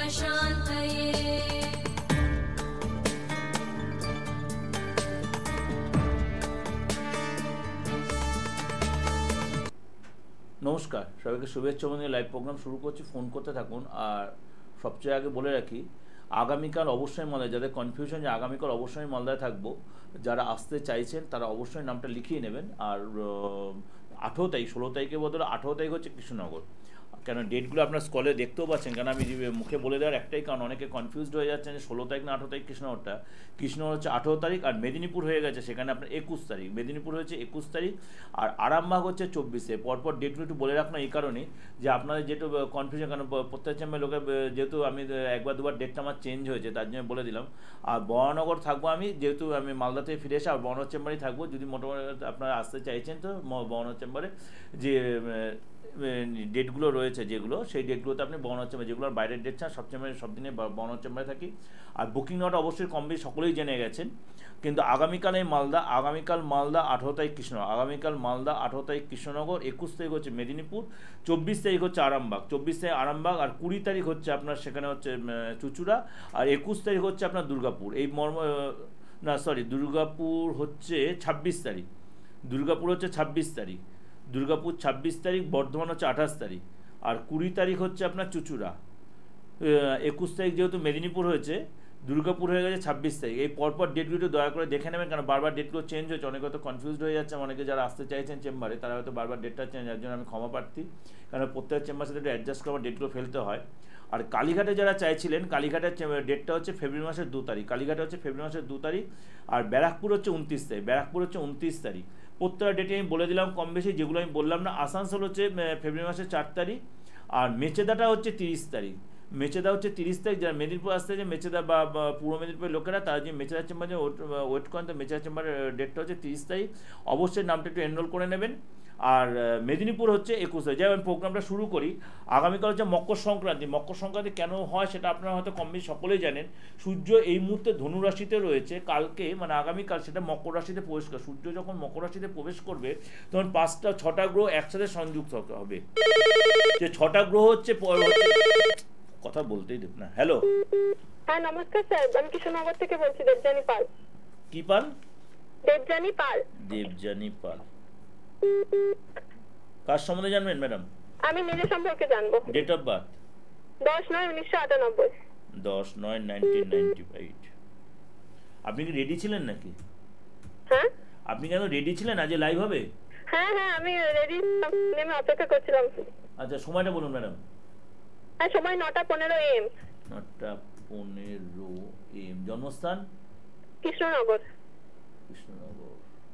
शान्तये নমস্কার, সবাইকে শুভেচ্ছা জানিয়ে লাইভ প্রোগ্রাম শুরু করছি। ফোন করতে থাকুন। আর সবচেয়ে আগে বলে রাখি, আগামীকাল অবশ্যই মালদায়, যাদের কনফিউশন যে আগামীকাল অবশ্যই মালদায় থাকবো, যারা আসতে চাইছেন তারা অবশ্যই নামটা লিখিয়ে নেবেন। আর 18 তারিখ, 16 তারিখের বদলে 18 তারিখ হচ্ছে কৃষ্ণনগর। কেন ডেটগুলো আপনার স্কলে দেখতেও পাচ্ছেন, কারণ আমি মুখে বলে দেওয়ার একটাই কারণ, অনেকে কনফিউজড হয়ে যাচ্ছেন যে 16 তারিখ না 18 তারিখ কৃষ্ণনগরটা। কৃষ্ণনগর হচ্ছে 18 তারিখ, আর মেদিনীপুর হয়ে গেছে সেখানে আপনার 21 তারিখ। মেদিনীপুর হয়েছে 21 তারিখ, আর আরামবাগ হচ্ছে 24-এ। পরপর ডেটগুলো একটু বলে রাখলাম এই কারণে যে আপনাদের যেহেতু কনফিউশন, কারণ প্রত্যেক চেম্বার লোকে যেহেতু আমি একবার দুবার ডেটটা আমার চেঞ্জ হয়েছে, তার জন্য বলে দিলাম। আর বরানগর থাকবো আমি, যেহেতু আমি মালদা থেকে ফিরে এসে আর বরানগর চেম্বারেই থাকবো। যদি মোটামুটি আপনারা আসতে চাইছেন তো বরানগর চেম্বারে যে ডেটগুলো রয়েছে, যেগুলো সেই ডেটগুলোতে আপনি বরানগর চেম্বার, যেগুলো বাইরের ডেট ছাড়া সব দিনে বরানগর চেম্বারে থাকি। আর বুকিং নটা অবশ্যই কম বেশি সকলেই জেনে গেছেন। কিন্তু আগামীকাল মালদা 18 তারিখ কৃষ্ণনগর, আগামীকাল মালদা 18 তারিখ কৃষ্ণনগর, 21 তারিখ হচ্ছে মেদিনীপুর, 24 তারিখ হচ্ছে আরামবাগ, 24 তারিখ আরামবাগ, আর 20 তারিখ হচ্ছে আপনার সেখানে হচ্ছে চুচুড়া, আর 21 তারিখ হচ্ছে আপনার দুর্গাপুর। এই দুর্গাপুর হচ্ছে 26 তারিখ, দুর্গাপুর হচ্ছে 26 তারিখ, দুর্গাপুর 26 তারিখ, বর্ধমান হচ্ছে 28 তারিখ, আর 20 তারিখ হচ্ছে আপনার চুচুড়া, 21 তারিখ যেহেতু মেদিনীপুর হয়েছে, দুর্গাপুর হয়ে গেছে 26 তারিখ। এই পরপর ডেটগুলো দয়া করে দেখে নেবেন, কারণ বারবার ডেটগুলো চেঞ্জ হয়েছে, অনেকে হয়তো কনফিউজড হয়ে যাচ্ছে। অনেকে যারা আসতে চাইছেন চেম্বারে তারা হয়তো বারবার ডেটটা চেঞ্জ, যার জন্য আমি ক্ষমা প্রার্থী, কারণ প্রত্যেক চেম্বার সাথে একটু অ্যাডজাস্ট করে ডেটগুলো ফেলতে হয়। আর কালীঘাটে যারা চাইছিলেন, কালীঘাটের ডেটটা হচ্ছে ফেব্রুয়ারি মাসের 2 তারিখ, কালীঘাটে হচ্ছে ফেব্রুয়ারি মাসের 2 তারিখ, আর ব্যারাকপুর হচ্ছে 29 তারিখ, ব্যারাকপুর হচ্ছে 29 তারিখ। প্রত্যেকটা ডেটে আমি বলে দিলাম কম বেশি, যেগুলো আমি বললাম না। আসানসোল হচ্ছে ফেব্রুয়ারি মাসের 4 তারিখ, আর মেচেদাটা হচ্ছে 30 তারিখ, মেচেদা হচ্ছে 30 তারিখ। যারা মেদিনীপুর আসতে যে মেচেদা বা পূর্ব মেদিনীপুরের লোকেরা, তারা যে মেচেদা চেম্বারে ওয়েট করেন, তো মেচেদা চেম্বারের ডেটটা হচ্ছে 30 তারিখ। অবশ্যই নামটা একটু এনরোল করে নেবেন। আর মেদিনীপুর হচ্ছে 21 তারিখ। যাই আমি প্রোগ্রামটা শুরু করি। আগামীকাল হচ্ছে মকর সংক্রান্তি। মকর সংক্রান্তি কেন হয় সেটা আপনারা হয়তো কম বেশি সকলেই জানেন। সূর্য এই মুহূর্তে ধনু রাশিতে রয়েছে, কালকে মানে আগামীকাল সেটা মকর রাশিতে প্রবেশ করে। সূর্য যখন মকর রাশিতে প্রবেশ করবে তখন 6টা গ্রহ একসাথে সংযুক্ত হবে। যে 6টা গ্রহ হচ্ছে, কথা বলতেই দেব না। হ্যালো, হ্যাঁ নমস্কার স্যার, আমি কৃষ্ণনগর থেকে বলছি, দেবজানী পাল। কি পাল? দেবজানী পাল। দেবজানী পাল। কার সম্বন্ধে জানবেন ম্যাডাম? আমি নিজের সম্পর্কে জানবো। Date of birth 10/9/1998। 10/9/1998। আপনি কি রেডি ছিলেন নাকি? হ্যাঁ। আপনি কেন রেডি ছিলেন আজ লাইভ হবে? হ্যাঁ হ্যাঁ আমি রেডি, আমি অপেক্ষা করছিলাম। আচ্ছা, সময়টা বলুন ম্যাডাম। হ্যাঁ, সময় 9:15 AM। 9:15 AM। জন্মস্থান? কৃষ্ণনগর। কৃষ্ণনগর।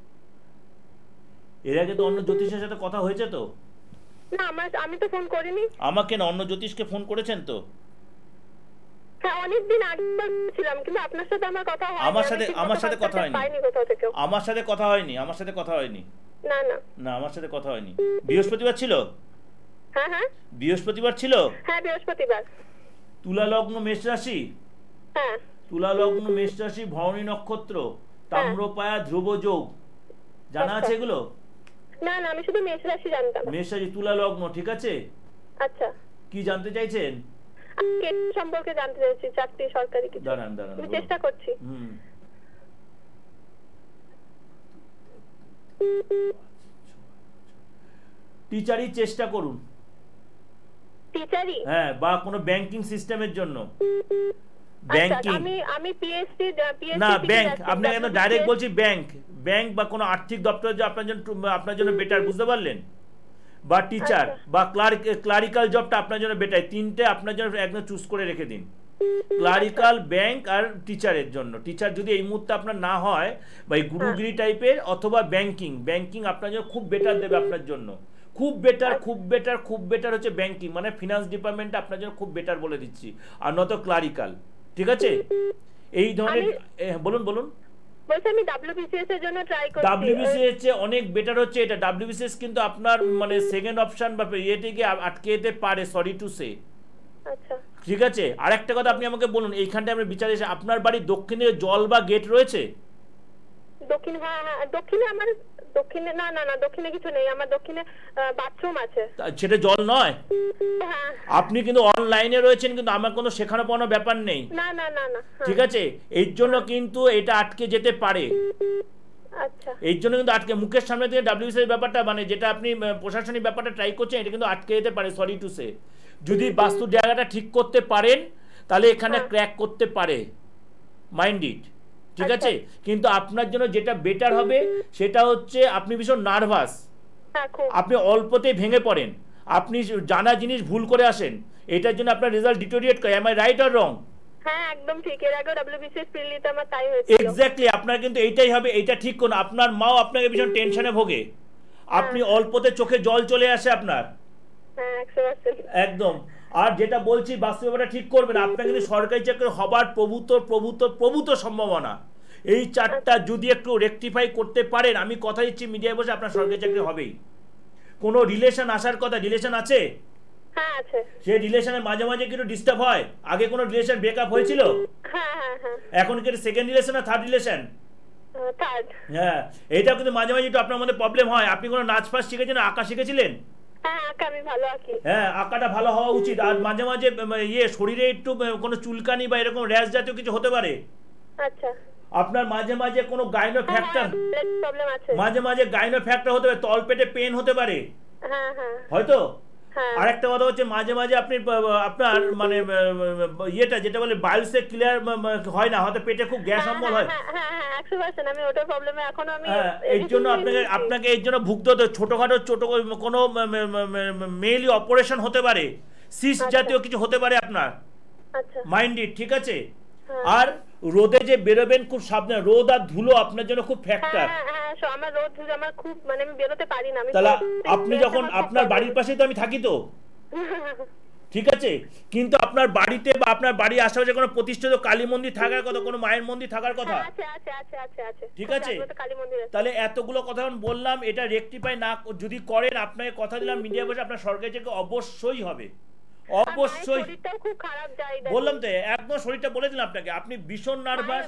এর আগে তো অন্য জ্যোতিষের সাথে কথা হয়েছে তো? না, আমি তো ফোন করিনি। আমাকে না, অন্য জ্যোতিষকে ফোন করেছেন তো? হ্যাঁ, অনেকদিন আগে বলছিলাম, কিন্তু আপনার সাথে আমার কথা হয়নি। আমার সাথে কথা হয়নি। পাইনি কোথাও থেকে। আমার সাথে কথা হয়নি, আমার সাথে কথা হয়নি। না না না, আমার সাথে কথা হয়নি। বৃহস্পতিবার ছিল? হ্যাঁ হ্যাঁ বৃহস্পতিবার ছিল। হ্যাঁ, বৃহস্পতিবার। তুলা লগ্ন মেষ রাশি। হ্যাঁ। তুলা লগ্ন মেষ রাশি, ভরণী নক্ষত্র, তাম্রপায়া ধ্রুব যোগ। জানা আছে এগুলো? না না, আমি শুধু মেষ রাশি জানতাম। মেষ রাশি, তুলা লগ্ন, ঠিক আছে। আচ্ছা, কি জানতে চাইছেন? আমি সম্পর্কে জানতে চাইছি, চাকরি সরকারি কিছু। দাঁড়ান আমি চেষ্টা করছি। টিচারই চেষ্টা করুন। টিচারই? হ্যাঁ, বা কোনো ব্যাংকিং সিস্টেমের জন্য। ব্যাংকিং। আমি পিএসসি না, ব্যাংক। আপনি কেন ডাইরেক্ট বলছি ব্যাংক, ব্যাংক বা কোনো আর্থিক দপ্তর যে আপনার জন্য বেটার, বুঝতে পারলেন? বা টিচার বা ক্লারিক্যাল জবটা আপনার জন্য বেটার। তিনটে আপনার জন্য একদম চুজ করে রেখে দিন। ক্লারিক্যাল, ব্যাংক আর টিচারের জন্য। টিচার যদি এই মুহূর্তে আপনার না হয়, বা এই গুরুগিরি টাইপের, অথবা ব্যাংকিং আপনার জন্য খুব বেটার দেবে। আপনার জন্য খুব বেটার হচ্ছে ব্যাংকিং, মানে ফিনান্স ডিপার্টমেন্ট আপনার জন্য খুব বেটার বলে দিচ্ছি। আর নত ক্লারিক্যাল, ঠিক আছে? এই ধরনের। বলুন। বলছি আমি ডব্লিউবিসিএস এর জন্য ট্রাই করছি। ডব্লিউবিসিএস চেয়ে অনেক বেটার হচ্ছে এটা। ডব্লিউবিসিএস কিন্তু আপনার মানে সেকেন্ড অপশন বা ইয়েতে গিয়ে আটকে যেতে পারে, সরি টু সে। আচ্ছা, ঠিক আছে। আরেকটা কথা আপনি আমাকে বলুন, এইখানটা আমরা বিচারে আপনার বাড়ির দক্ষিণে জল বা গেট রয়েছে? দক্ষিণে আমার দক্ষিণে না না না, দক্ষিণে কিছু নেই আমার, দক্ষিণে বাথরুম আছে। সেটা জল নয়। হ্যাঁ। আপনি কিন্তু অনলাইনে রয়েছেন, কিন্তু আমার কোনো শেখানো পড়ানো ব্যাপার নেই। না না না না। ঠিক আছে, এর জন্য কিন্তু এটা আটকে যেতে পারে। আচ্ছা। এর জন্য কিন্তু আটকে, মুখের সামনে থেকে ডাব্লিউবিসিএস ব্যাপারটা মানে যেটা আপনি প্রশাসনিক ব্যাপারটা ট্রাই করছেন, এটা কিন্তু আটকে যেতে পারে, সরি টু সে। যদি বাস্তু জায়গাটা ঠিক করতে পারেন তাহলে এখানে ক্র্যাক করতে পারে, মাইন্ড ইট। ঠিক আছে, কিন্তু আপনার জন্য যেটা বেটার হবে সেটা হচ্ছে আপনি ভীষণ নার্ভাস, আপনি অল্পতেই ভেঙে পড়েন, আপনি জানা জিনিস ভুল করে আসেন, এটার জন্য আপনার রেজাল্ট ডিটোরিয়েট করে। Am I right or wrong? হ্যাঁ একদম ঠিক, এর আগে ডব্লিউবিসিএস প্রিলিতে আমার তাই হয়েছিল। এক্স্যাক্টলি, আপনার কিন্তু এইটাই হবে, এইটা ঠিক করুন। আপনার মাও আপনাকে ভীষণ টেনশনে ভোগে, আপনি অল্পতে চোখে জল চলে আসে আপনার। হ্যাঁ 100%। একদম। আর যেটা বলছি বাস্তব ব্যাপারটা ঠিক করবেন, আপনার কিন্তু সরকারি চাকরি হবার প্রভূত সম্ভাবনা। এই চারটা যদি একটু রেকটিফাই করতে পারেন, আমি কথা দিচ্ছি মিডিয়ায় বসে আপনার সরকারি চাকরি হবেই। কোনো রিলেশন আসার কথা, রিলেশন আছে? হ্যাঁ আছে। সেই রিলেশনের মাঝে মাঝে কিছু ডিস্টার্ব হয়? আগে কোনো রিলেশন ব্রেকআপ হয়েছিল? হ্যাঁ হ্যাঁ হ্যাঁ। এখন কি সেকেন্ড রিলেশন না থার্ড রিলেশন? থার্ড। হ্যাঁ, এটা কিন্তু মাঝে মাঝে একটু আপনার মধ্যে প্রবলেম হয়। আপনি কোনো নাচ ফাচ শিখেছেন, আঁকা শিখেছিলেন? হ্যাঁ আঁকা আমি ভালো আঁকি। হ্যাঁ, আঁকাটা ভালো হওয়া উচিত। আর মাঝে মাঝে শরীরে একটু কোনো চুলকানি বা এরকম র্যাশ জাতীয় কিছু হতে পারে। আচ্ছা। আপনার মাঝে মাঝে কোনো গাইনো ফ্যাক্টর, প্রবলেম আছে। মাঝে মাঝে গাইনো ফ্যাক্টর হতে পারে, তলপেটে পেন হতে পারে। হ্যাঁ হ্যাঁ। হয়তো। আরেকটা কথা হচ্ছে মাঝে মাঝে আপনি আপনার মানে ইয়েটা যেটা বলে বাইলসে ক্লিয়ার হয় না, হয়তো পেটে খুব গ্যাস অম্বল হয়। হ্যাঁ হ্যাঁ 100% আমি ওটার প্রবলেমে এখনো আমি। এর জন্য আপনাকে এর জন্য ভুগতে হতো। ছোটখাটো কোনো মেইলি অপারেশন হতে পারে, সিস জাতীয় কিছু হতে পারে আপনার। আচ্ছা। মাইন্ডেড, ঠিক আছে? আর রোদে যে বেরোবেন খুব সাবধানে, রোদ আর ধুলো আপনার জন্য খুব ফ্যাক্টর। আমার রোদ ধুলো আমার খুব, মানে আমি বেরোতে পারি না। তাহলে আপনি যখন আপনার বাড়ির পাশে তো আমি থাকি তো, ঠিক আছে, কিন্তু আপনার বাড়িতে বা আপনার বাড়ির আশেপাশে কোনো প্রতিষ্ঠিত কালী মন্দির থাকার কথা, কোনো মায়ের মন্দির থাকার কথা। ঠিক আছে, তাহলে এতগুলো কথা বললাম, এটা রেকটিফাই না যদি করেন, আপনাকে কথা দিলাম মিডিয়া বসে আপনার সরকারি চাকরি অবশ্যই হবে, অবশ্যই। বললাম তো, একদম শরীরটা বলে দিলাম আপনাকে, আপনি ভীষণ নার্ভাস।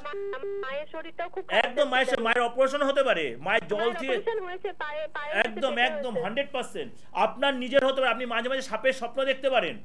একদম মায়ের অপারেশন হতে পারে, মায়ের জল দিয়ে একদম একদম 100%। আপনার নিজের হতে পারে, আপনি মাঝে মাঝে সাপের স্বপ্ন দেখতে পারেন।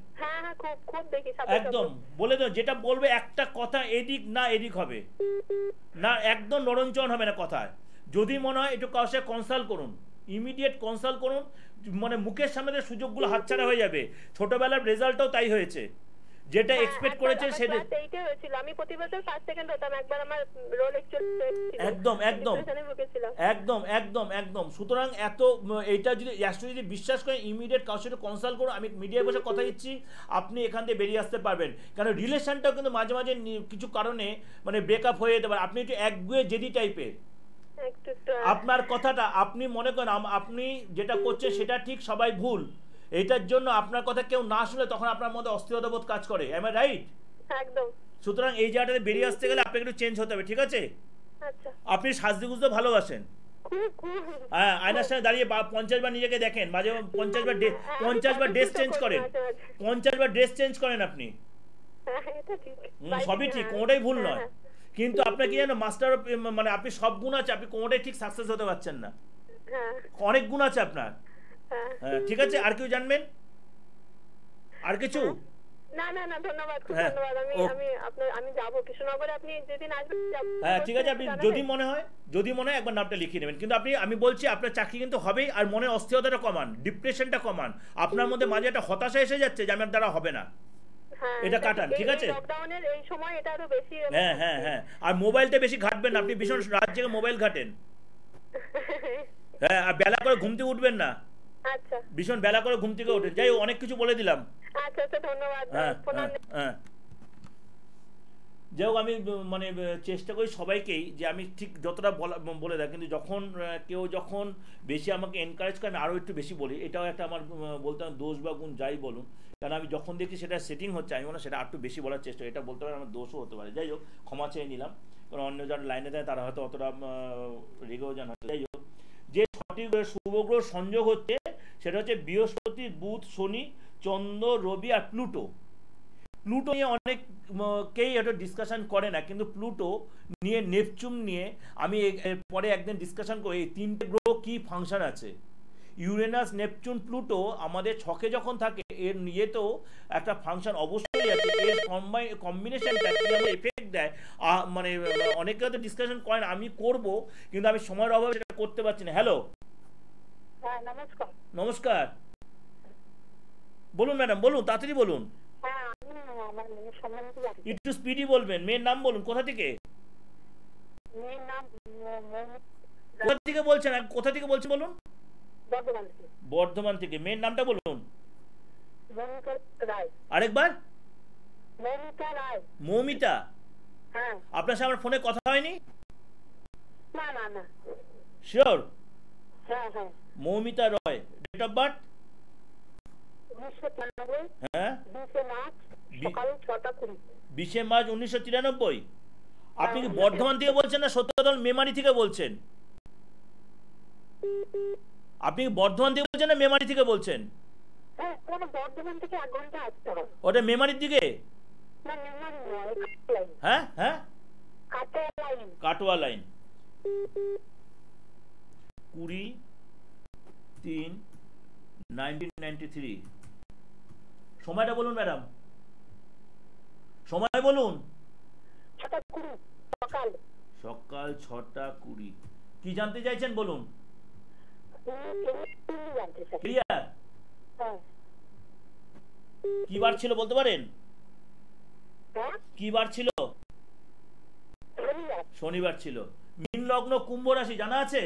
একদম বলে দেন, যেটা বলবে একটা কথা এদিক না এদিক হবে না, একদম নরঞ্চন হবে না কথায়। যদি মনে হয় একটু কারোর সাথে কনসাল্ট করুন, ইমিডিয়েট কনসাল্ট করুন, মানে মুখের সামনে সুযোগগুলো হাতছাড়া হয়ে যাবে। ছোটবেলার রেজাল্টটাও তাই হয়েছে, যেটা এক্সপেক্ট করেছেন সেটা এইটাই হয়েছিল। আমি প্রতি বছর ফার্স্ট সেকেন্ড হতাম, একবার আমার রোল একদম একদম একদম একদম একদম। সুতরাং এইটা যদি বিশ্বাস করেন, ইমিডিয়েট কারোর সাথে কনসাল্ট করুন। আমি মিডিয়ায় বসে কথা দিচ্ছি, আপনি এখান থেকে বেরিয়ে আসতে পারবেন। কারণ রিলেশনটাও কিন্তু মাঝে মাঝে কিছু কারণে মানে ব্রেকআপ হয়ে যেতে পারে। আপনি একটু একগুয়ে জেদি টাইপের, আপনার কথাটা আপনি মনে করেন আপনি যেটা করছেন সেটা ঠিক, সবাই ভুল। এটার জন্য আপনার কথা কেউ না শুনলে তখন আপনার মধ্যে অস্থিরতা বোধ কাজ করে। Am I right? একদম। সুতরাং এই জায়গাটাতে বেরিয়ে আসতে গেলে আপনাকে একটু চেঞ্জ হতে হবে, ঠিক আছে? আচ্ছা। আপনি সাজতে গুজতে ভালোবাসেন? হ্যাঁ, আয়নার সামনে দাঁড়িয়ে 50 বার নিজেকে দেখেন, মাঝে 50 বার ড্রেস চেঞ্জ করেন, 50 বার ড্রেস চেঞ্জ করেন আপনি। সবই ঠিক, কোনোটাই ভুল নয়, কিন্তু আপনার কি জানো মাস্টার, মানে আপনি সব গুণ আছে, আপনি কোনোটাই ঠিক সাকসেস হতে পারছেন না। অনেক গুণ আছে আপনার। হ্যাঁ ঠিক আছে, আর কেউ জানবেন? আর কিছু? না না না, ধন্যবাদ, খুব ধন্যবাদ। আমি যাব কৃষ্ণনগরে, আপনি যেদিন আসবেন যাব। হ্যাঁ ঠিক আছে, আপনি যদি মনে হয় একবার নামটা লিখিয়ে নেবেন। কিন্তু আমি বলছি আপনার চাকরি কিন্তু হবেই। আর মনে অস্থিরতাটা কমান, ডিপ্রেশনটা কমান, আপনার মধ্যে মাঝে একটা হতাশা এসে যাচ্ছে যে আমার দ্বারা হবে না, এটা কাটান, ঠিক আছে? লকডাউনের এই সময় এটা আরো বেশি। হ্যাঁ হ্যাঁ হ্যাঁ, আর মোবাইলটা বেশি ঘাটবেন না, আপনি ভীষণ রাত জেগে মোবাইল ঘাটেন। হ্যাঁ, আর বেলা করে ঘুম থেকে উঠবেন না। আচ্ছা। ভীষণ বেলা করে ঘুম থেকে ওঠেন। যাই, অনেক কিছু বলে দিলাম। আচ্ছা আচ্ছা, ধন্যবাদ। হ্যাঁ, যাই হোক, আমি মানে চেষ্টা করি সবাইকেই যে আমি ঠিক যতটা বলে দেয়, কিন্তু যখন কেউ যখন বেশি আমাকে এনকারেজ করে আমি আরও একটু বেশি বলি। এটাও একটা আমার বলতে হবে দোষ বা গুণ, যাই বলুন, কারণ আমি যখন দেখি সেটা সেটিং হচ্ছে, আমি মনে হয় সেটা একটু বেশি বলার চেষ্টা করি। এটা বলতে পারে আমার দোষও হতে পারে। যাই হোক, ক্ষমা চেয়ে নিলাম, কারণ অন্য যারা লাইনে দেয় তারা হয়তো অতটা রেগেও জানা। যাই হোক, যে সঠিক শুভগ্রহ সংযোগ হচ্ছে সেটা হচ্ছে বৃহস্পতি, বুধ, শনি, চন্দ্র, রবি আর প্লুটো। প্লুটো নিয়ে অনেক কেই এটা ডিসকাশন করে না, কিন্তু প্লুটো নিয়ে, নেপচুন নিয়ে আমি পরে একদিন ডিসকাশন করি এই তিনটে গ্রহ কি ফাংশন আছে। ইউরেনাস, নেপচুন, প্লুটো আমাদের ছকে যখন থাকে এর নিয়েতেও একটা ফাংশন অবশ্যই আছে। এর কম্বিনেশনটা কি আমার এফেক্ট দেয়, মানে অনেকে হয়তো ডিসকাশন করে না, আমি করব কিন্তু আমি সময়ের অভাবে সেটা করতে পারছি না। হ্যালো, নমস্কার। নমস্কার, বলুন ম্যাডাম, বলুন, তাড়াতাড়ি বলুন। একটু স্পিডি বলবেন। মেয়ের নাম বলুন, কোথা থেকে? কোথা থেকে বলছেন, কোথা থেকে বলছেন বলুন? বর্ধমান থেকে। মেয়ের নামটা বলুন আরেকবার। মৌমিতা। আপনার সাথে আমার ফোনে কথা হয়নি? Sure? Moumita Roy. Date of birth? হ্যাঁ, 20 মার্চ 1993। আপনি কি বর্ধমান থেকে বলছেন না সত্যদল মেমারি থেকে বলছেন? আপনি কি বর্ধমান থেকে বলছেন না মেমারি থেকে বলছেন? ওটা মেমারির দিকে? হ্যাঁ হ্যাঁ, কাটোয়া লাইন। 20/3/1993। সময়টা বলুন ম্যাডাম, সময় বলুন। সকাল 6:20। কি জানতে চাইছেন বলুন? ক্লিয়ার? কি বার ছিল বলতে পারেন? কি বার ছিল? শনিবার ছিল। মীন লগ্ন কুম্ভ রাশি জানা আছে?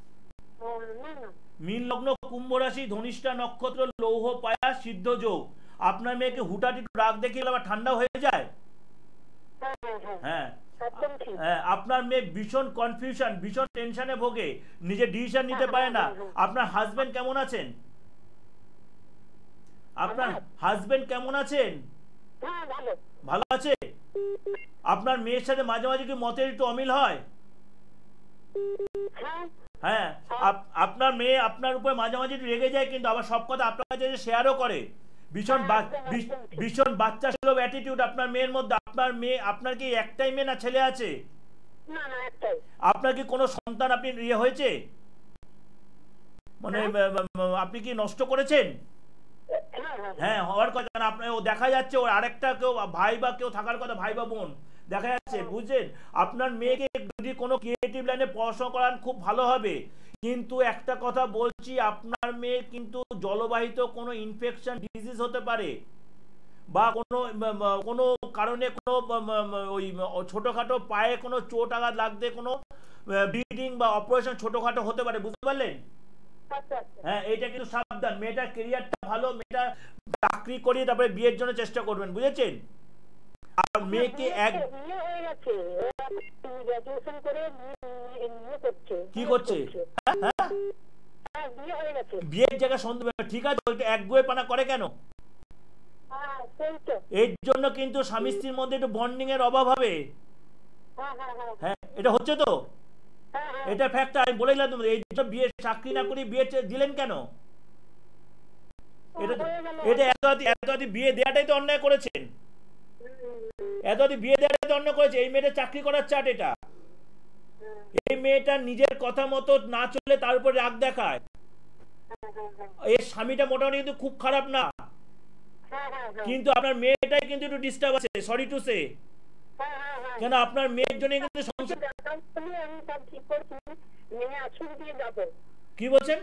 মীন লগ্ন কুম্ভ রাশি, ধনিষ্ঠা নক্ষত্র, লৌহ পায়া, সিদ্ধ যোগ। আপনার মেয়েকে হুটাটি রাগ দেখিয়ে আবার ঠান্ডা হয়ে যায়। হ্যাঁ, আপনার মেয়ে ভীষণ কনফিউশন, ভীষণ টেনশনে ভোগে, নিজে ডিসিশন নিতে পারে না। আপনার হাজবেন্ড কেমন আছেন? আপনার হাজবেন্ড কেমন আছেন? ভালো আছে। আপনার মেয়ের সাথে মাঝে মাঝে কি মতের একটু অমিল হয়? হ্যাঁ, আপনার মেয়ে আপনার উপর মাঝে মাঝে একটু রেগে যায়, কিন্তু আবার সব কথা আপনার কাছে শেয়ারও করে। ভীষণ বাচ্চা সুলভ অ্যাটিটিউড আপনার মেয়ের মধ্যে। আপনার মেয়ে, আপনার কি একটাই মেয়ে না ছেলে আছে? আপনার কি কোনো সন্তান আপনি ইয়ে হয়েছে, মানে আপনি কি নষ্ট করেছেন? হ্যাঁ, হওয়ার কথা না। আপনার ও দেখা যাচ্ছে ওর আরেকটা কেউ ভাই বা কেউ থাকার কথা, ভাই বা বোন দেখা যাচ্ছে, বুঝছেন? আপনার মেয়েকে যদি কোনো ক্রিয়েটিভ লাইনে পড়াশোনা করান খুব ভালো হবে, কিন্তু একটা কথা বলছি, আপনার মেয়ে কিন্তু জলবাহিত কোনো ইনফেকশন ডিজিজ হতে পারে, বা কোনো কারণে কোনো ওই ছোটোখাটো পায়ে কোনো চোট আঘাত লাগতে, কোনো ব্লিডিং বা অপারেশন ছোটোখাটো হতে পারে, বুঝতে পারলেন? হ্যাঁ, এটা কিন্তু সাবধান। মেয়েটার ক্যারিয়ারটা ভালো, মেয়েটা চাকরি করিয়ে তারপরে বিয়ের জন্য চেষ্টা করবেন, বুঝেছেন? আর মেয়েকে কি করছে? বিয়ের জায়গা সন্দেহ, ঠিক আছে, ওইটা একগুয়ে পানা করে কেন? এর জন্য কিন্তু স্বামী স্ত্রীর মধ্যে একটু বন্ডিং এর অভাব হবে। হ্যাঁ, এটা হচ্ছে তো, এটা ফ্যাক্ট। আমি বলে দিলাম তোমাদের, এই জন্য বিয়ে, চাকরি না করে বিয়ে দিলেন কেন? এটা এত বিয়ে দেওয়াটাই তো অন্যায় করেছেন। এত বিয়ে দেওয়াটাই তো অন্যায় করেছে। এই মেয়েটা চাকরি করার চাট এটা। এই মেয়েটা নিজের কথা মতো না চলে তার উপর রাগ দেখায়। এর স্বামীটা মোটামুটি কিন্তু খুব খারাপ না, কিন্তু আপনার মেয়েটাই কিন্তু একটু ডিস্টার্ব আছে, সরি টু সে। কেন আপনার মেয়ের জন্য কিন্তু কি বলছেন?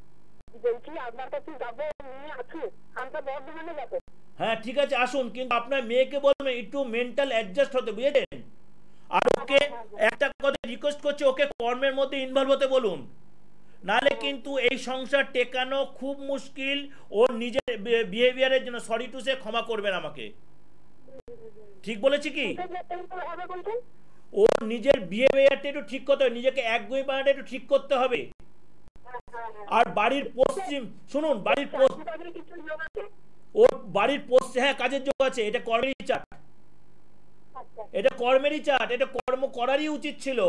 হ্যাঁ, ঠিক আছে, আসুন, কিন্তু আপনার মেয়েকে বলবেন একটু মেন্টাল অ্যাডজাস্ট হতে, বুঝেছেন? আর ওকে একটা কথা রিকোয়েস্ট করছি, ওকে কর্মের মধ্যে ইনভলভ হতে বলুন, নালে কিন্তু এই সংসার টেকানো খুব মুশকিল। ওর নিজের বিহেভিয়ারের জন্য সরি টু সে, ক্ষমা করবেন আমাকে। ঠিক বলেছি কি? ওর নিজের বিহেভিয়ারটা একটু ঠিক করতে হবে, নিজেকে একগুঁয়ে বানাটা একটু ঠিক করতে হবে। আর বাড়ির পশ্চিম, শুনুন, ওর বাড়ির পশ্চিম, হ্যাঁ, কাজের যোগ আছে। এটা কর্মেরই চাট, এটা কর্মেরই চাট, এটা কর্ম করারই উচিত ছিল।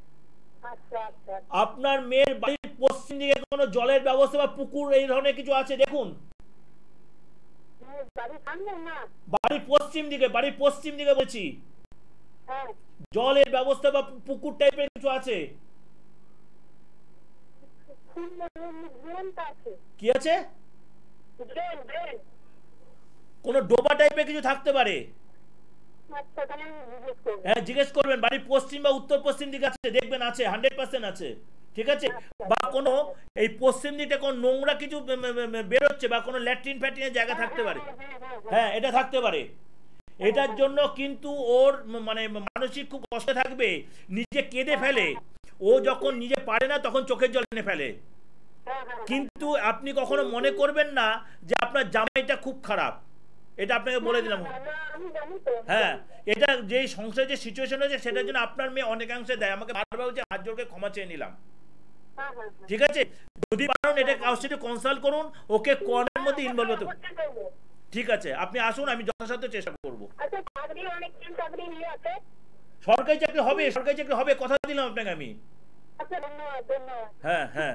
আপনার মেয়ের বাড়ির পশ্চিম দিকে কোনো জলের ব্যবস্থা বা পুকুর এই ধরনের কিছু আছে দেখুন। বাড়ির পশ্চিম দিকে, বাড়ির পশ্চিম দিকে বলছি। হ্যাঁ। জলের ব্যবস্থা বা পুকুর টাইপের কিছু আছে? কি আছে? কোন ডোবা টাইপের কিছু থাকতে পারে। হ্যাঁ, জিজ্ঞেস করবেন। বাড়ির পশ্চিম বা উত্তর পশ্চিম দিকে আছে, দেখবেন আছে, 100% আছে। ঠিক আছে? বা কোনো এই পশ্চিম দিকটা কোন নোংরা কিছু বেরোচ্ছে বা কোনো ল্যাট্রিন ফ্যাট্রিনের জায়গা থাকতে পারে। হ্যাঁ, এটা থাকতে পারে। এটার জন্য কিন্তু ওর মানে মানসিক খুব কষ্ট থাকবে, নিজে কেঁদে ফেলে। ও যখন নিজে পারে না তখন চোখের জল এনে ফেলে। কিন্তু আপনি কখনো মনে করবেন না যে আপনার জামাইটা খুব খারাপ, এটা আপনাকে বলে দিলাম। হ্যাঁ, এটা যে সংসারে যে সিচুয়েশন হয়েছে সেটার জন্য আপনার মেয়ে অনেকাংশে দেয়। আমাকে বারবার বলছে, হাত জোড়কে ক্ষমা চেয়ে নিলাম। ঠিক আছে? যদি পারেন এটা কারোর সাথে কনসাল্ট করুন, ওকে কোয়ারের মধ্যে ইনভলভ হতে। ঠিক আছে, আপনি আসুন, আমি যথাসাধ্য চেষ্টা করব। সরকারি চাকরি হবে, সরকারি চাকরি হবে, কথা দিলাম আপনাকে আমি। হ্যাঁ হ্যাঁ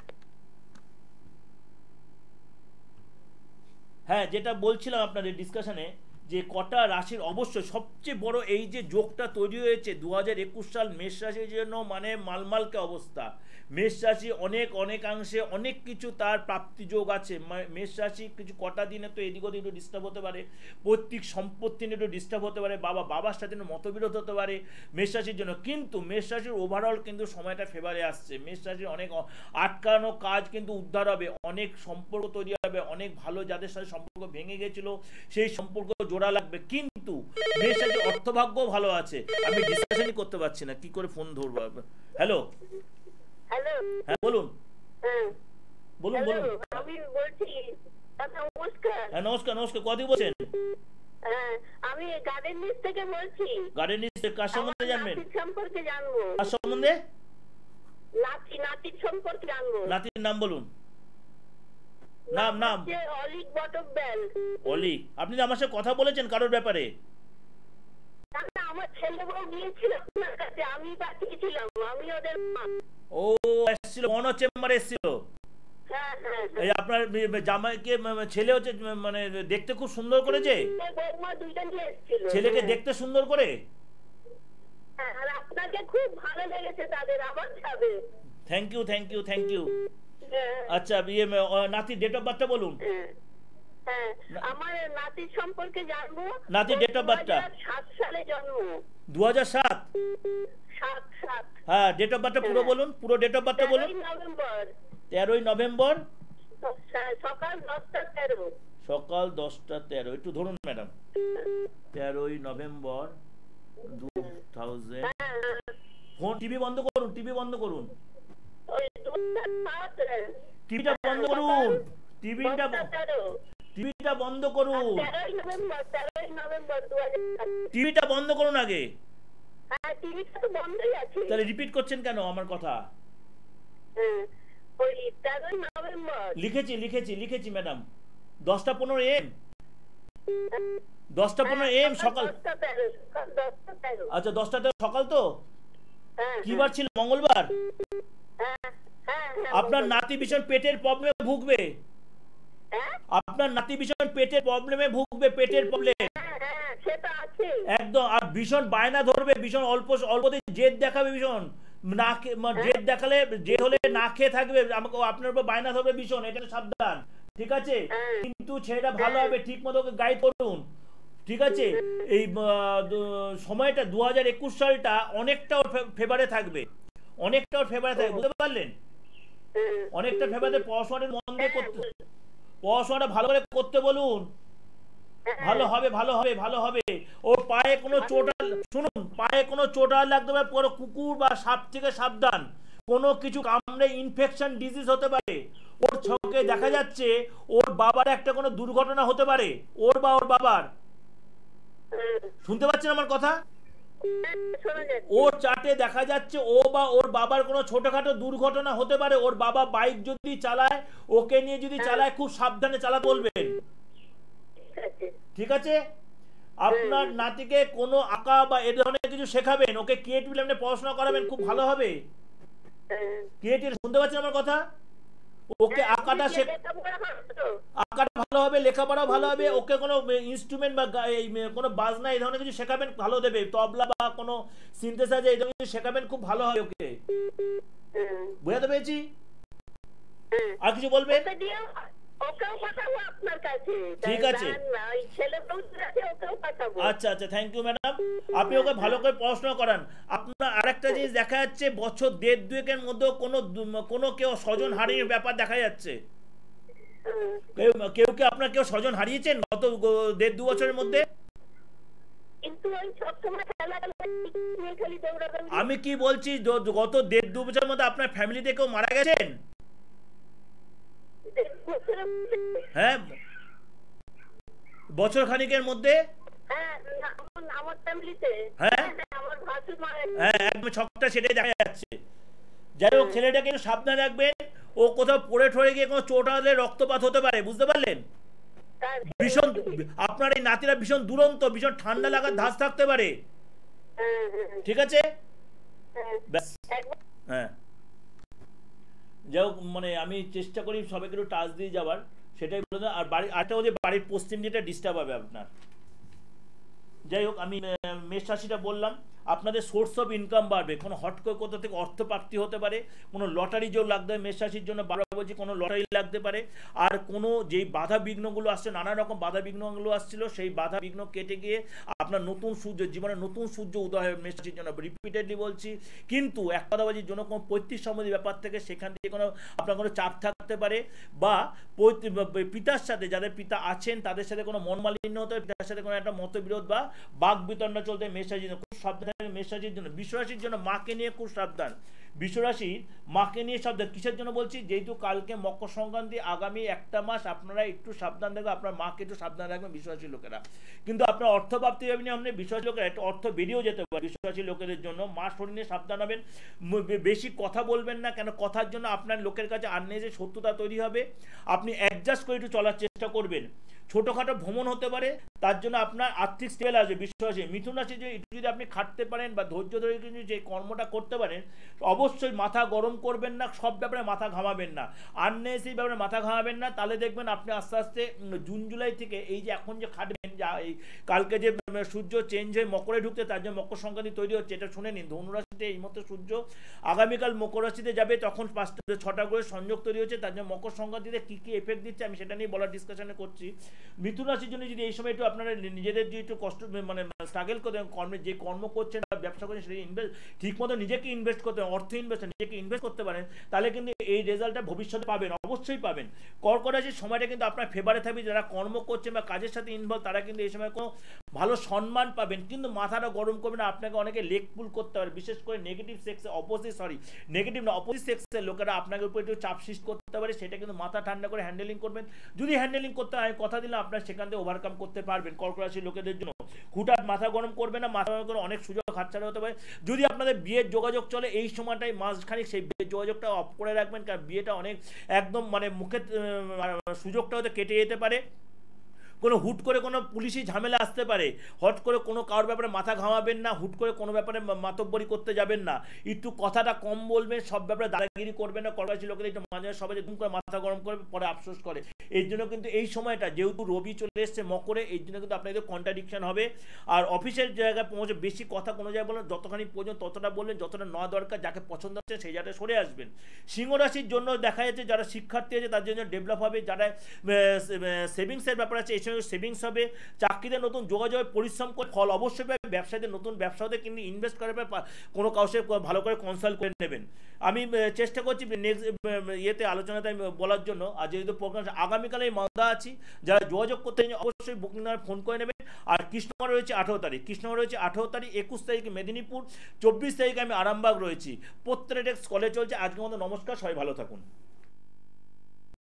হ্যাঁ, যেটা বলছিলাম আপনাদের ডিসকাশনে, যে কটা রাশির অবশ্যই সবচেয়ে বড় এই যে যোগটা তৈরি হয়েছে 2021 সাল মেষ রাশির জন্য, মানে মালমালকে অবস্থা। মেষ রাশি অনেকাংশে অনেক কিছু তার প্রাপ্তি যোগ আছে। মেষ রাশি কিছু কটা দিনে তো এদিক ওদিক একটু ডিস্টার্ব হতে পারে, পৈতৃক সম্পত্তি নিয়ে একটু ডিস্টার্ব হতে পারে, বাবার সাথে মতবিরোধ হতে পারে মেষ রাশির জন্য। কিন্তু মেষ রাশির ওভারঅল কিন্তু সময়টা ফেভারে আসছে। মেষ রাশির অনেক আটকানো কাজ কিন্তু উদ্ধার হবে, অনেক সম্পর্ক তৈরি হবে, অনেক ভালো যাদের সাথে সম্পর্ক ভেঙে গেছিল সেই সম্পর্ক জোড়া লাগবে। কিন্তু মেষ রাশির অর্থভাগ্য ভালো আছে। আমি ডিসকাশনই করতে পারছি না, কি করে ফোন ধরবো। হ্যালো হ্যালো, হ্যাঁ বলুন। বলুন বলুন। আমি বলছি, নমস্কার। হ্যাঁ নমস্কার, নমস্কার। কত বলছেন? আমি গার্ডেন নিউজ থেকে বলছি। গার্ডেন নিউজ কার সম্বন্ধে জানবেন? নাতির সম্পর্কে জানবো। কার সম্বন্ধে? নাতির সম্পর্কে জানবো। নাতির নাম বলুন। নাম অলিক বটকবেল। অলিক। আপনি তো আমার সাথে কথা বলেছেন কারোর ব্যাপারে? আমার ছেলে বউ গিয়েছিল আপনার কাছে, আমি পাঠিয়েছিলাম, আমি ওদের মা। ও এসেছিল, মনো চেম্বারে এসেছিল। এই আপনার জামাইকে ছেলে হচ্ছে মানে দেখতে খুব সুন্দর করেছে, ছেলেকে দেখতে সুন্দর করে। আর আপনাকে খুব ভালো লেগেছে তাদের, আবার যাবে। Thank you thank you thank you. আচ্ছা, নাতির ডেট অফ বার্থটা বলুন। আমার নাতির সম্পর্কে জানবো। নাতির ডেট অফ বার্থটা 2007 সালে জন্ম। 2007? হ্যাঁ, ডেট অফ বার্থটা পুরো বলুন, পুরো ডেট অফ বার্থটা বলুন। 13ই নভেম্বর সকাল 10টা 13। সকাল 10টা 13। একটু ধরুন ম্যাডাম। 13ই নভেম্বর 2000। ফোন টিভি বন্ধ করুন, টিভি বন্ধ করুন, টিভিটা বন্ধ করুন, টিভিটা বন্ধ করুন, টিভিটা বন্ধ করুন আগে। তাহলে রিপিট করছেন কেন আমার কথা? লিখেছি ম্যাডাম। 10টা 15 AM। 10টা 15 AM সকাল। আচ্ছা, 10টা সকাল তো? কি বার ছিল? মঙ্গলবার। আপনার নাতি ভীষণ পেটের প্রবলেমে ভুগবে, আপনার নাতি ভীষণ পেটের প্রবলেমে ভুগবে, পেটের প্রবলেম একদম। আর ভীষণ বায়না ধরবে, ভীষণ অল্পতে জেদ দেখাবে, ভীষণ না জেদ দেখালে, জেদ হলে না খেয়ে থাকবে, আমাকে আপনার উপর বায়না ধরবে ভীষণ, এটা সাবধান। ঠিক আছে? কিন্তু ছেলেটা ভালো হবে, ঠিক মতো গাইড করুন। ঠিক আছে? এই সময়টা 2021 সালটা অনেকটা ওর ফেভারে থাকবে, অনেকটা ওর ফেভারে থাকবে, বুঝতে পারলেন? অনেকটা ফেভারে। পড়াশোনাটা মন দিয়ে করতে, পড়াশোনাটা ভালো করে করতে বলুন। ভালো হবে ভালো হবে ভালো হবে। ওর পায়ে কোনো চোট, শুনুন, পায়ে কোনো চোট লাগতে পারে, পুরো কুকুর বা সাপ থেকে সাবধান। কোনো কিছু কামড়ে ইনফেকশন ডিজিজ হতে পারে। ওর ছকে দেখা যাচ্ছে ওর বাবার একটা কোনো দুর্ঘটনা হতে পারে, ওর বা ওর বাবার। শুনতে পাচ্ছেন আমার কথা? ওর চার্টে দেখা যাচ্ছে ও বা ওর বাবার কোনো ছোটখাটো দুর্ঘটনা হতে পারে। ওর বাবা বাইক যদি চালায়, ওকে নিয়ে যদি চালায়, খুব সাবধানে চালাতে বলবেন। ঠিক আছে? আপনার নাতিকে কোনো আঁকা বা এ ধরনের কিছু শেখাবেন, ওকে ক্রিয়েটিভ লাইনে পড়াশোনা করাবেন, খুব ভালো হবে। ক্রিয়েটিভ, শুনতে পাচ্ছেন আমার কথা? ওকে আঁকাটা আঁকাটা ভালো হবে, লেখাপড়া ভালো হবে, ওকে কোনো ইনস্ট্রুমেন্ট বা কোনো বাজনা এই ধরনের কিছু শেখাবেন, ভালো দেবে, তবলা বা কোনো সিনথেসাইজার এই ধরনের কিছু শেখাবেন, খুব ভালো হবে ওকে। বুঝাতে পেরেছি? আর কিছু বলবেন? ঠিক আছে, আচ্ছা আচ্ছা, থ্যাংক ইউ ম্যাডাম। আপনি ওকে ভালো করে পড়াশোনা করান। আপনার আরেকটা জিনিস দেখা যাচ্ছে, বছর দেড় দুয়েকের মধ্যে কোনো কেউ স্বজন হারিয়ে ব্যাপার দেখা যাচ্ছে। কেউ কি আপনার কেউ স্বজন হারিয়েছেন গত দেড় দু বছরের মধ্যে? আমি কি বলছি, গত দেড় দু বছরের মধ্যে আপনার ফ্যামিলিতে কেউ মারা গেছেন? হ্যাঁ, বছর খানিকের মধ্যে। হ্যাঁ হ্যাঁ, একদম ছকটা সেটাই দেখা যাচ্ছে। যাই হোক, ছেলেটাকে একটু সাবধানে রাখবেন, ও কোথাও পড়ে ঠরে গিয়ে কোনো চোট হলে রক্তপাত হতে পারে, বুঝতে পারলেন? ভীষণ, আপনার এই নাতিরা ভীষণ দুরন্ত, ভীষণ ঠান্ডা লাগার ধাঁচ থাকতে পারে। ঠিক আছে, ব্যাস। হ্যাঁ, যাই হোক, মানে আমি চেষ্টা করি সবাইকে একটু টাচ দিয়ে যাওয়ার, সেটাই বলে। আর বাড়ি আরেকটা হচ্ছে, বাড়ির পশ্চিম দিকটা ডিস্টার্ব হবে আপনার। যাই হোক, আমি মেষ রাশিটা বললাম। আপনাদের সোর্স অফ ইনকাম বাড়বে, কোনো হট করে কোথা থেকে অর্থ প্রাপ্তি হতে পারে, কোনো লটারি যোগ লাগতে হবে মেষ রাশির জন্য, বারবার বলছি কোনো লটারি লাগতে পারে। আর কোনো যেই বাধা বিঘ্নগুলো আসছে, নানা রকম বাধা বিঘ্নগুলো আসছিল, সেই বাধা বিঘ্ন কেটে গিয়ে আপনার নতুন সূর্য, জীবনে নতুন সূর্য উদয় হবে মেষ রাশির জন্য, রিপিটেডলি বলছি। কিন্তু এক কথাবাজির জন্য কোনো পৈতৃক সম্বন্ধী ব্যাপার থেকে সেখান থেকে কোনো আপনার কোনো চাপ থাকতে পারে, বা পিতার সাথে, যাদের পিতা আছেন তাদের সাথে কোনো মনমালিন্য হতে পারে, পিতার সাথে কোনো একটা মতবিরোধ বা বাক বিতণ্ডা চলতে মেষ রাশির জন্য খুব সাবধান। মেষ রাশির জন্য, বৃষ রাশির জন্য মাকে নিয়ে খুব সাবধান। বৃষ রাশির মাকে নিয়ে সাবধান, কিসের জন্য বলছি, যেহেতু কালকে মকর সংক্রান্তি, আগামী একটা মাস আপনারা একটু সাবধান থাকবেন, আপনার মাকে একটু সাবধান রাখবেন বৃষ রাশির লোকেরা। কিন্তু আপনার অর্থপ্রাপ্তি হবে না, আপনি বৃষ রাশির লোকেরা একটু অর্থ বেরিয়েও যেতে পারে বৃষ রাশির লোকেদের জন্য। মা শরীর নিয়ে সাবধান হবেন, বেশি কথা বলবেন না, কেন কথার জন্য আপনার লোকের কাছে আননেসেসারি শত্রুতা তৈরি হবে। আপনি অ্যাডজাস্ট করে একটু চলার চেষ্টা করবেন। ছোটোখাটো ভ্রমণ হতে পারে, তার জন্য আপনার আর্থিক স্টেবল আসবে বৃষ রাশি। মিথুন রাশি যদি আপনি খাটতে পারেন বা ধৈর্য ধরে যে কর্মটা করতে পারেন, অবশ্যই মাথা গরম করবেন না, সব ব্যাপারে মাথা ঘামাবেন না, আননেসেসারি ব্যাপারে মাথা ঘামাবেন না। তাহলে দেখবেন আপনি আস্তে আস্তে জুন জুলাই থেকে এই যে এখন যে খাটবেন, যা এই কালকে যে সূর্য চেঞ্জ হয়ে মকরে ঢুকতে, তার জন্য মকর সংক্রান্তি তৈরি হচ্ছে, এটা শুনে নিন। ধনুরাশিতে এই মতো সূর্য আগামীকাল মকর রাশিতে যাবে, তখন 5-6টা করে সংযোগ তৈরি হচ্ছে, তার জন্য মকর সংক্রান্তিতে কী কী এফেক্ট দিচ্ছে আমি সেটা নিয়ে বলার ডিসকাশনে করছি। মিথুন রাশির জন্য যদি এই সময় একটু আপনারা নিজেদের যে একটু কষ্ট মানে স্ট্রাগল করতে, কর্মে যে কর্ম করছেন বা ব্যবসা করছেন, সেটা ইনভেস্ট ঠিক মতো নিজেকে ইনভেস্ট করতে, অর্থ ইনভেস্ট নিজেকে ইনভেস্ট করতে পারেন, তাহলে কিন্তু এই রেজাল্টটা ভবিষ্যতে পাবেন, অবশ্যই পাবেন। কর্কট রাশির সময়টা কিন্তু আপনার ফেভারে থাকবে, যারা কর্ম করছেন বা কাজের সাথে ইনভলভ, তারা কিন্তু এই সময় কোনো ভালো সম্মান পাবেন। কিন্তু মাথাটা গরম করবেন না, আপনাকে অনেকে লেগ পুল করতে পারে, বিশেষ করে নেগেটিভ সেক্সে অপোজিট সেক্সের লোকেরা আপনাকে উপর একটু চাপ সৃষ্টি করতে পারে, সেটা কিন্তু মাথা ঠান্ডা করে হ্যান্ডেলিং করবেন। যদি হ্যান্ডেলিং করতে হয়, কথা দিলাম আপনার সেখান থেকে ওভারকাম করতে পারবেন। কর্কট রাশির লোকেদের জন্য হুটহাট মাথা গরম করবে না, মাথা গরম করে অনেক সুযোগ হাতছাড়া হতে পারে। যদি আপনাদের বিয়ের যোগাযোগ চলে, এই সময়টাই মাসখানিক সেই বিয়ের যোগাযোগটা অফ করে রাখবেন, কারণ বিয়েটা অনেক একদম মানে মুখে সুযোগটা হয়তো কেটে যেতে পারে। কোনো হুট করে কোনো পুলিশি ঝামেলা আসতে পারে, হট করে কোনো কারোর ব্যাপারে মাথা ঘামাবেন না, হুট করে কোনো ব্যাপারে মাতব্বরি করতে যাবেন না, একটু কথাটা কম বলবেন, সব ব্যাপারে দাদাগিরি করবেন না। কর্কট রাশির লোকেদের একটু মাঝে সবাই দুম করে মাথা গরম করে পরে আফসোস করে। এই জন্য কিন্তু এই সময়টা যেহেতু রবি চলে এসছে মকরে, এই জন্য কিন্তু আপনাদের কন্ট্রাডিকশন হবে। আর অফিসের জায়গায় পৌঁছে বেশি কথা কোনো জায়গায় বলবেন, যতখানি প্রয়োজন ততটা বলবেন, যতটা নেওয়া দরকার, যাকে পছন্দ হচ্ছে সেই জায়গায় সরে আসবেন। সিংহ রাশির জন্য দেখা যাচ্ছে যারা শিক্ষার্থী আছে তাদের জন্য ডেভেলপ হবে, যারা সেভিংসের ব্যাপার আছে এই সময় সেভিংস হবে, চাকরিতে নতুন যোগাযোগ, পরিশ্রম করে ফল অবশ্যই পাবে, ব্যবসাতে নতুন ব্যবসাতে কিন্তু ইনভেস্ট করার পর কোনো কাউকে ভালো করে কনসাল্ট করে নেবেন। আমি চেষ্টা করছি নেক্সট ইয়েতে আলোচনাতে আমি বলার জন্য। আর যেহেতু প্রোগ্রাম আগামীকালে মালদা আছি, যারা যোগাযোগ করতে অবশ্যই বুকিং নাম্বার ফোন করে নেবেন। আর কৃষ্ণনগর রয়েছে 18 তারিখ, 21 তারিখে মেদিনীপুর, 24 তারিখে আমি আরামবাগ রয়েছি। প্রত্যেকটা কলেজ চলছে। আজকের মতো নমস্কার, সবাই ভালো থাকুন।